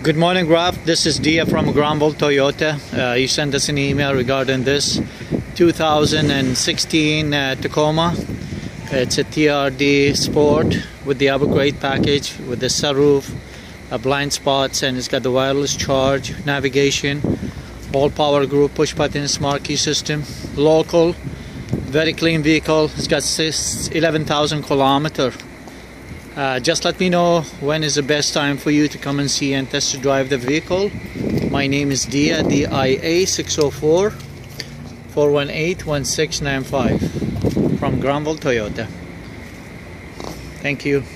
Good morning, Ralph. This is Dia from Granville Toyota. You sent us an email regarding this 2016 Tacoma. It's a TRD Sport with the upgrade package with the sunroof, blind spots, and it's got the wireless charge, navigation, all power group, push button, smart key system. Local, very clean vehicle. It's got 11,000 kilometers. Just let me know when is the best time for you to come and see and test drive the vehicle. My name is Dia, D-I-A, 604-418-1695 from Granville Toyota. Thank you.